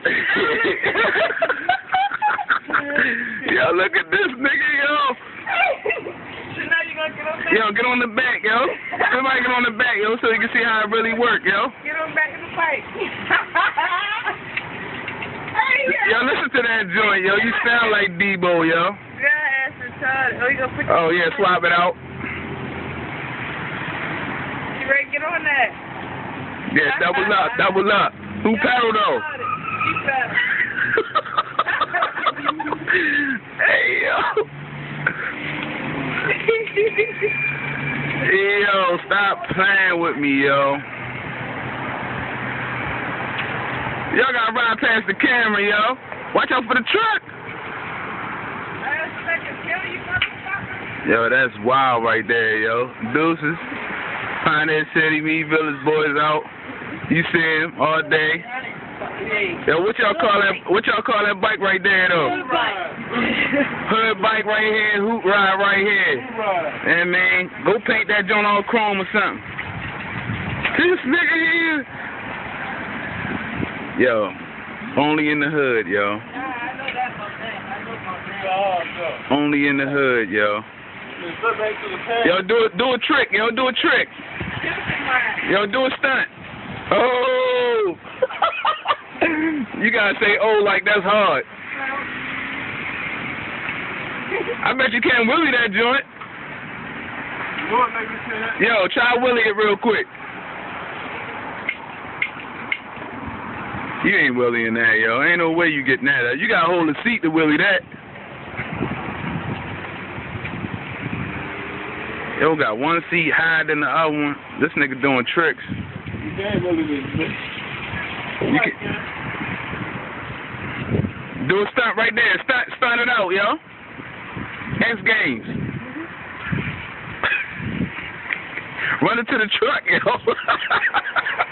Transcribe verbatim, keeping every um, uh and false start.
Yo, look at this nigga, yo. So now you gonna get on back? Yo, get on the back, yo. Somebody get on the back, yo, so you can see how it really work, yo. Get on back in the fight. Yo, listen to that joint, yo. You sound like Debo, yo. Yeah, ass retarded. Oh, you gonna put Oh, yeah, swap it out. You ready to get on that? Yeah, double up, double up. Who paddle, though? You paddle. Hey, yo. Yo, stop playing with me, yo. Y'all gotta ride past the camera, yo. Watch out for the truck. Last second, kill you, motherfucker. Yo, that's wild right there, yo. Deuces. Pioneer City, me, Village Boys out. You see him all day. Yo, what y'all call that? What y'all call that bike right there, though? Hood bike. Hood bike right here, hoot ride right here. And man, go paint that joint all chrome or something. This nigga here. Yo, only in the hood, yo. Only in the hood, yo. Yo, do a, do a trick, yo, do a trick. Yo, do a stunt. Oh! You gotta say oh like that's hard. I bet you can't willy that joint. Yo, try willy it real quick. You ain't willying that, yo. Ain't no way you getting that. You gotta hold the seat to willy that. Yo, got one seat higher than the other one. This nigga doing tricks. You can't willy this. You can do a stunt right there. Stunt, stunt it out, yo. X Games. Run into the truck, yo.